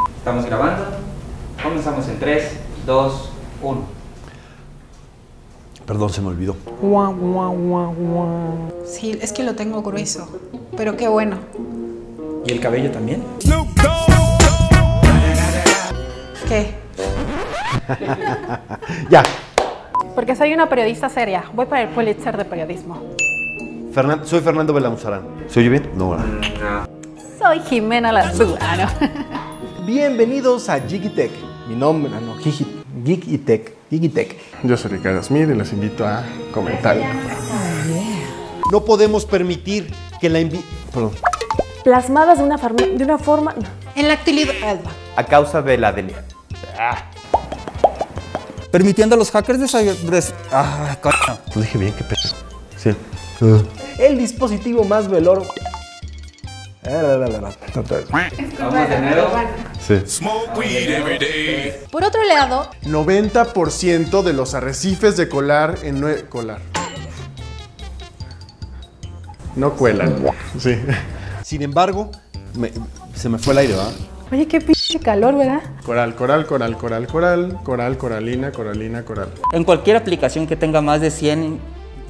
Estamos grabando. Comenzamos en 3, 2, 1. Perdón, se me olvidó. Sí, es que lo tengo grueso, pero qué bueno. ¿Y el cabello también? ¿Qué? Ya. Porque soy una periodista seria. Voy para el Pulitzer de periodismo. Soy Fernando Belamuzarán. ¿Se oye bien? No, ¿verdad? No. Soy Jimena Lazú. Bienvenidos a Geek-y-Tech. Mi nombre, Geek-y-Tech. Yo soy Ricardo Smith y les invito a comentar. No podemos permitir que la Perdón. Plasmadas de una forma... En la actualidad. A causa de la Permitiendo a los hackers coño. Lo dije bien, qué peso. Sí. El dispositivo más veloz. Vamos de nuevo. Sí. Por otro lado, 90% de los arrecifes de colar en colar. No cuelan. Sí. Sin embargo, se me fue el aire, ¿verdad? Oye, qué pinche calor, ¿verdad? Coral, coralina, coral. En cualquier aplicación que tenga más de 100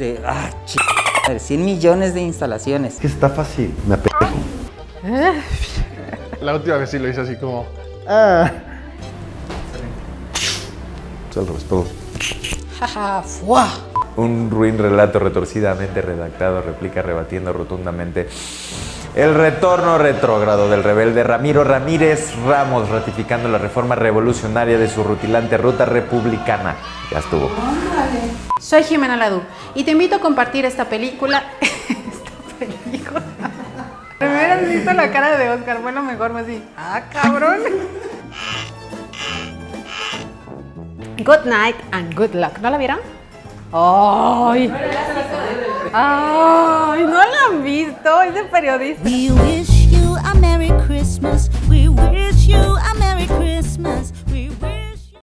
millones de instalaciones. Que está fácil. Me apejo. La última vez sí lo hice así como... Es al revés, perdón. jaja, ¡fua! Un ruin relato retorcidamente redactado replica rebatiendo rotundamente el retorno retrógrado del rebelde Ramiro Ramírez Ramos, ratificando la reforma revolucionaria de su rutilante ruta republicana. Ya estuvo. Soy Jimena Lazú y te invito a compartir esta película. Me hubieras visto la cara de Oscar, fue lo mejor, más así. ¡Ah, cabrón! Good night and good luck. ¿No la vieron? ¡Ay! ¡Ay! ¿No la han visto? Es de periodista. We wish you a Merry Christmas.